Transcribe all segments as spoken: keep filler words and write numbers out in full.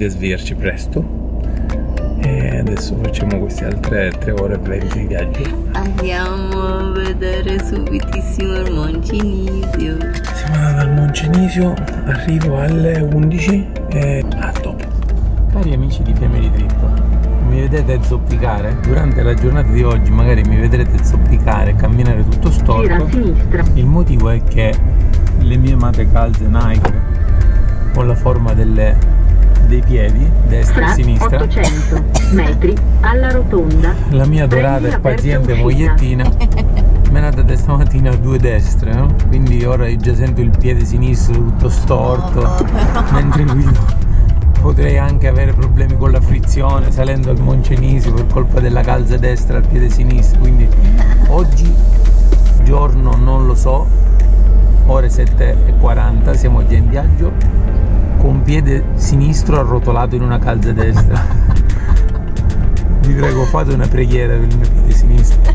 a svegliarci presto e adesso facciamo queste altre tre ore e venti di viaggio. Andiamo a vedere subitissimo il Moncenisio. Siamo andati al Moncenisio, arrivo alle undici e a dopo. Cari amici di Family Trip, mi vedete zoppicare? Durante la giornata di oggi magari mi vedrete zoppicare e camminare tutto storto. Gira a sinistra. Il motivo è che le mie amate calze Nike con la forma delle, dei piedi, destra e sinistra, ottocento metri alla rotonda. La mia adorata e paziente mogliettina me ne ha date stamattina due destre, no? Quindi ora io già sento il piede sinistro tutto storto, no, mentre guido. Potrei anche avere problemi con la frizione salendo al Moncenisio per colpa della calza destra al piede sinistro, quindi oggi giorno non lo so, ore sette e quaranta, siamo già in viaggio con piede sinistro arrotolato in una calza destra. Vi prego, fate una preghiera per il mio piede sinistro.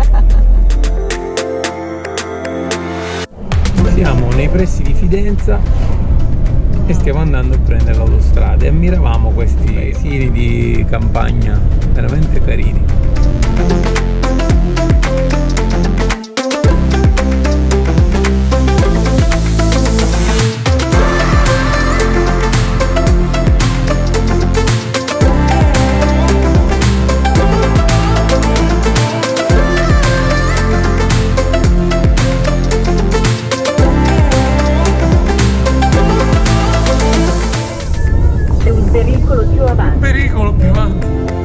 Siamo nei pressi di Fidenza e stiamo andando a prendere l'autostrada e ammiravamo questi paesini di campagna veramente carini. Pericolo più avanti.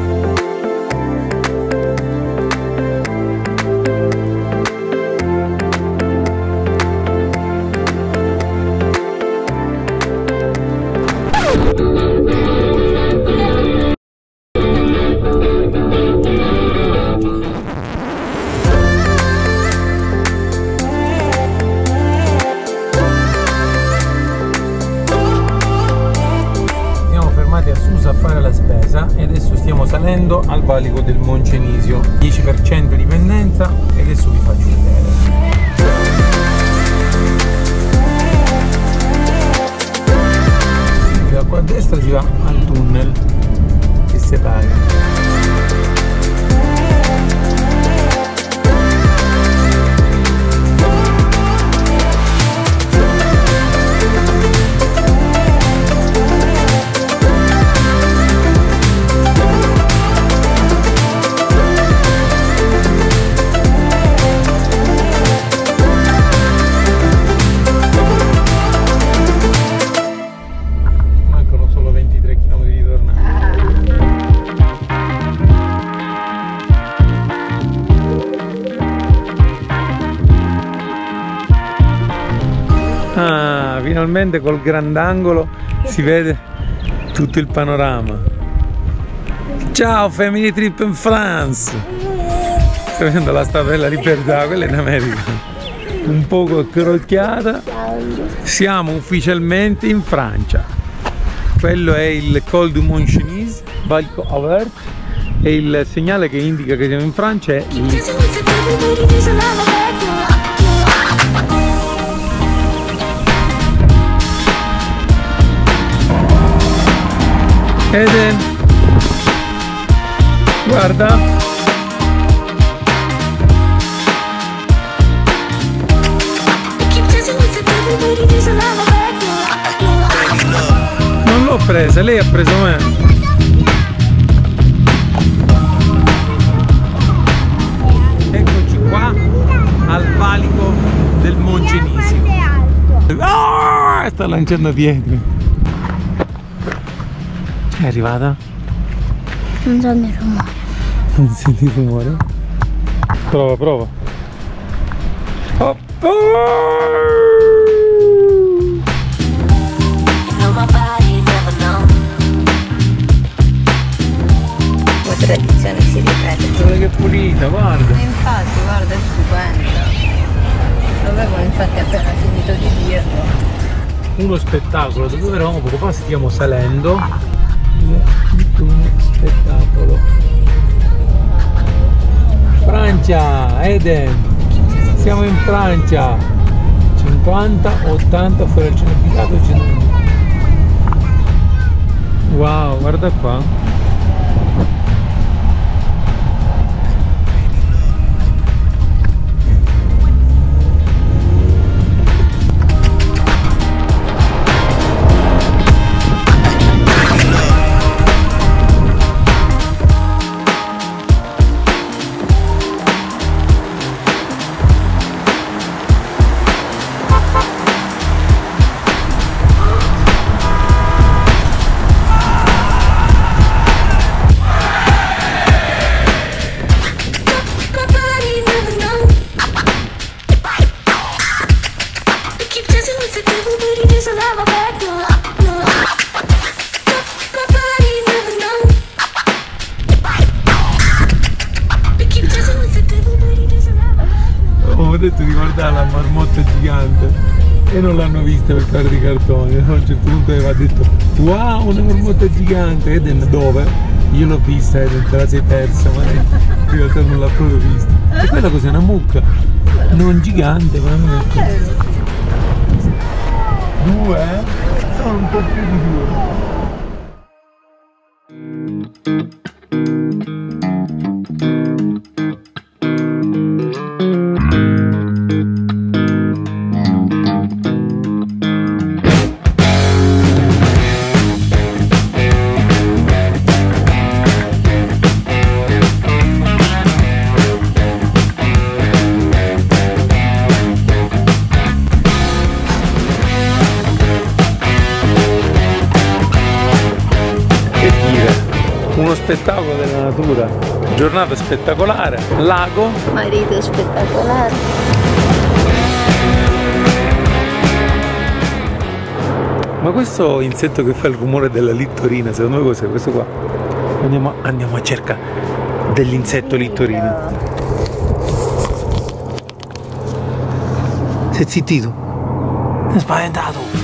A Susa a fare la spesa e adesso stiamo salendo al valico del Moncenisio, dieci per cento di pendenza, e adesso vi faccio vedere. Da qua a destra si va al tunnel che separa. Ah, finalmente col grandangolo si vede tutto il panorama. Ciao Family Trip in France! Stai vedendo la Statua Libertà, quella è in America, un poco accrocchiata. Siamo ufficialmente in Francia. Quello è il Col du Moncenisio, valico aperto, e il segnale che indica che siamo in Francia è lì. Eden, guarda, non l'ho presa, lei ha preso me. Eccoci qua al valico del Moncenisio. Oh, sta lanciando pietre. È arrivata? Non sento il rumore. Non senti il rumore? Prova, prova. Oh, oh! La tradizione si ripete. Guarda che pulita, guarda. E infatti, guarda, è stupenda. L'avevo infatti appena finito di dirlo. Uno spettacolo, da dove eravamo poco fa stiamo salendo. Uno spettacolo. Francia, Eden, siamo in Francia. cinquanta, ottanta fuori al centro abitato. Wow, guarda qua. Ho detto di guardare la marmotta gigante e non l'hanno vista per fare di cartone. A un certo punto aveva detto wow, una marmotta gigante. Ed è dove? Io l'ho vista e te la sei persa, ma in realtà non l'ha proprio vista. E quella cos'è? Una mucca? Non gigante, ma non è due, eh? Sono un po' più di due. Uno spettacolo della natura, giornata spettacolare, lago, marito spettacolare. Ma questo insetto che fa il rumore della littorina, secondo me cos'è questo qua? Andiamo, andiamo a cerca dell'insetto littorina. Sei zittito? Sei spaventato?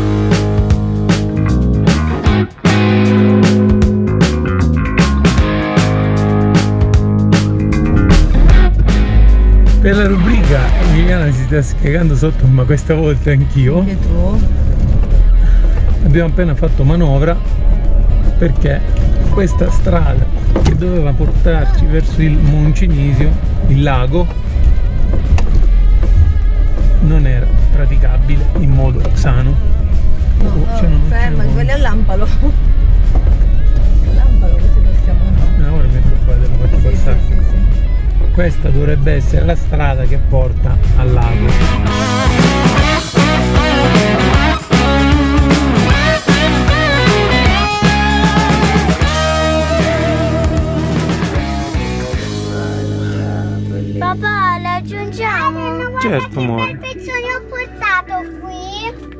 Per la rubrica Emiliana si sta spiegando sotto, ma questa volta anch'io. Anche tu? Abbiamo appena fatto manovra perché questa strada che doveva portarci verso il Moncenisio, il lago, non era praticabile in modo sano. No, oh, oh, ferma, quelli al lampalo. Al lampalo così possiamo andare. No, ora metto qua, devo farti sì, passare. Sì, sì, sì. Questa dovrebbe essere la strada che porta al lago. Papà, la aggiungiamo? Certo, amore. Che pezzone ho portato qui?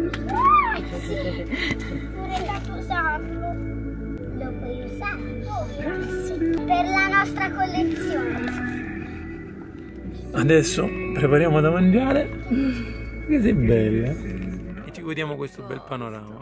Sì. Vorrei usarlo. Lo puoi usare? Sì. Per la nostra collezione. Adesso prepariamo da mangiare. Che sei belli, eh? E ci godiamo questo bel panorama.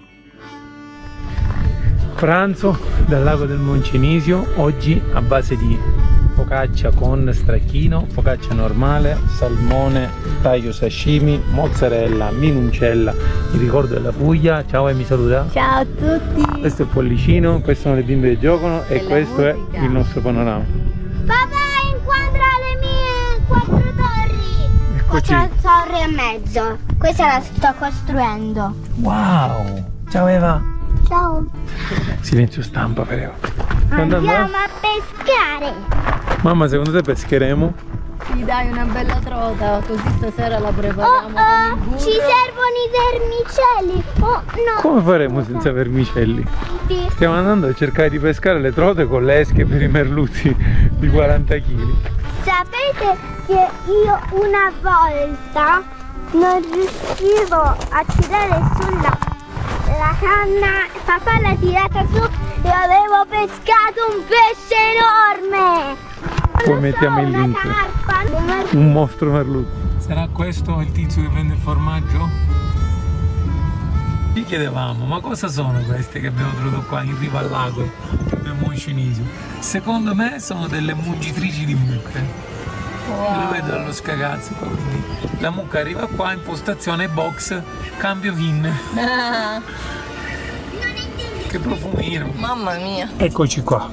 Pranzo dal lago del Moncenisio, oggi a base di focaccia con stracchino, focaccia normale, salmone, taglio sashimi, mozzarella, minuncella, il ricordo della Puglia. Ciao e mi saluta. Ciao a tutti. Questo è il pollicino, queste sono le bimbe che giocano e, E questo musica. è il nostro panorama. Papà, inquadra le mie quattro torri. Eccoci. Quattro torri e mezzo. Questa la sto costruendo. Wow! Ciao Eva! Ciao. Silenzio stampa per Eva. Andiamo a pescare. Mamma, secondo te pescheremo? Sì, dai, una bella trota, così stasera la prepariamo Oh, con il oh, burro. ci servono i vermicelli. Oh no. Come faremo senza vermicelli? Sì. Stiamo andando a cercare di pescare le trote con le esche per i merluzzi di quaranta chili. Sapete che io una volta non riuscivo a tirare sulla la canna, papà l'ha tirata su e avevo pescato un pesce enorme. Poi Non mettiamo so, il una link. carpa. Un mostro merluzzo. Sarà questo il tizio che vende il formaggio? Ci chiedevamo, ma cosa sono queste che abbiamo trovato qua in riva al lago del Moncenisio? Secondo me sono delle mungitrici di mucche. Wow. Lo vedo dallo scagazzo qua, quindi la mucca arriva qua, impostazione box, cambio V I N. Ah, Non entendevo. che profumino. Mamma mia. Eccoci qua.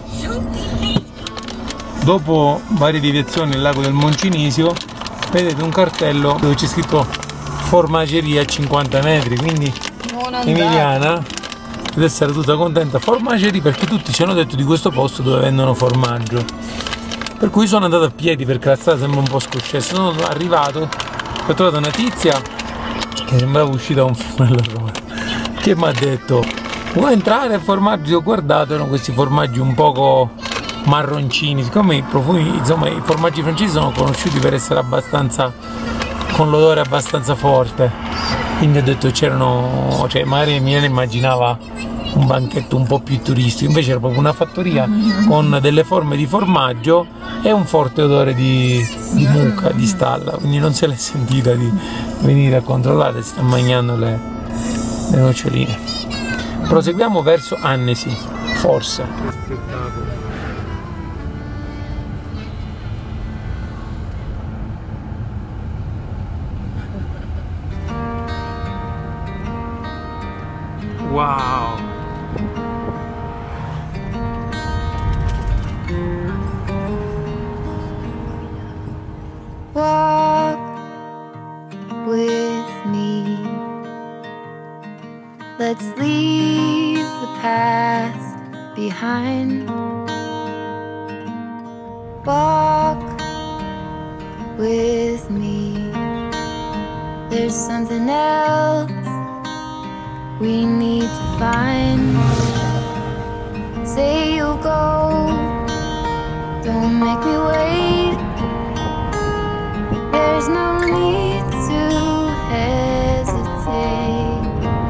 Dopo varie deviazioni nel lago del Moncenisio, vedete un cartello dove c'è scritto formaggeria a cinquanta metri, quindi Emiliana deve essere tutta contenta. Formaggeria, perché tutti ci hanno detto di questo posto dove vendono formaggio. Per cui sono andato a piedi perché la strada sembra un po' scoscessa. Sono arrivato, ho trovato una tizia che sembrava uscita da un film dell'orrore, che mi ha detto: vuoi entrare a formaggi? Ho guardato, erano questi formaggi un poco marroncini, siccome i profumi, insomma i formaggi francesi sono conosciuti per essere abbastanza, con l'odore abbastanza forte, quindi ho detto c'erano, cioè magari mi immaginava un banchetto un po' più turistico, invece era proprio una fattoria con delle forme di formaggio e un forte odore di, di mucca, di stalla, quindi non se l'è sentita di venire a controllare, si sta mangiando le, le noccioline. Proseguiamo verso Annesi, forse. Wow! Walk with me. Let's leave the past behind. Walk with me. There's something else we need to find. Say you'll go, don't make me wait. There's no need to hesitate.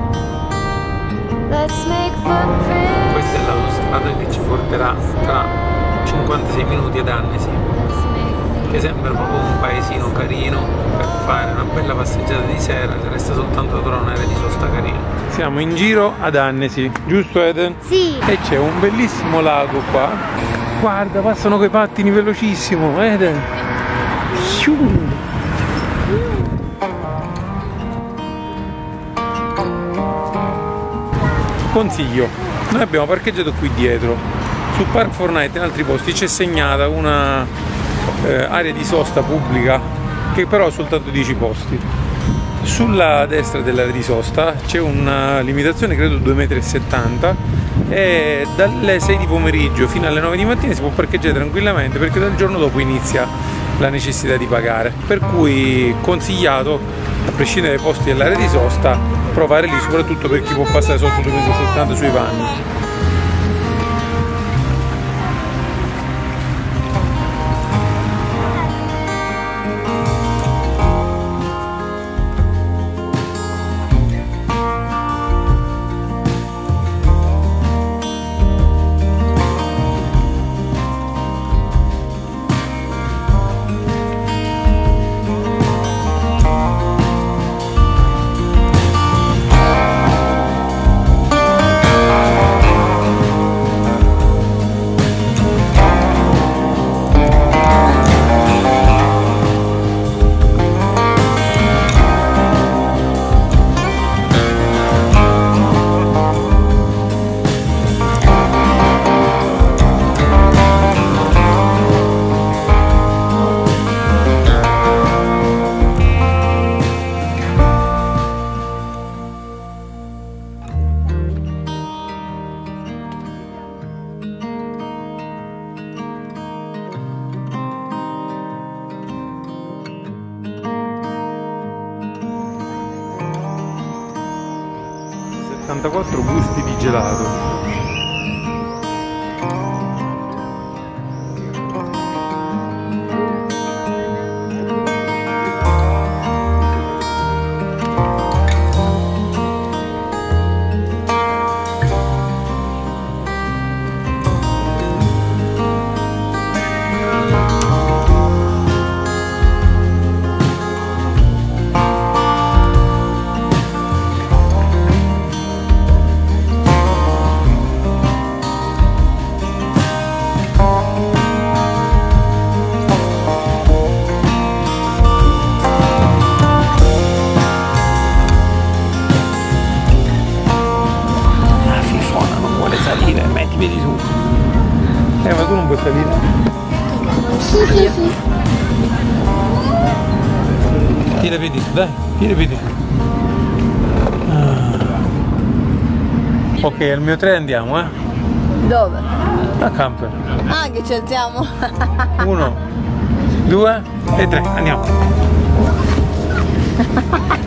Let's make footprints. Questa è l'autostrada che ci porterà tra cinquantasei minuti ad Annesi, che sembra proprio un paesino carino per fare una bella passeggiata di sera, se resta soltanto da trovare un'area di sosta carina. Siamo in giro ad Annesi, giusto Eden? Sì. E c'è un bellissimo lago qua. Guarda, passano quei pattini velocissimo, Eden. Shum. Consiglio, noi abbiamo parcheggiato qui dietro. Su Park Fortnite e in altri posti c'è segnata una eh, area di sosta pubblica che però ha soltanto dieci posti. Sulla destra dell'area di sosta c'è una limitazione, credo due virgola settanta metri, e dalle sei di pomeriggio fino alle nove di mattina si può parcheggiare tranquillamente, perché dal giorno dopo inizia la necessità di pagare, per cui consigliato, a prescindere dai posti dell'area di sosta, provare lì, soprattutto per chi può passare sotto due virgola settanta sui panni. settantaquattro gusti di gelato. puoi salire? Sì, sì, sì. Tira piedi, dai, tira piedi. Ah. Ok, al mio tre andiamo, eh? Dove? A camper. Ah, che ci alziamo. Uno, due e tre, andiamo.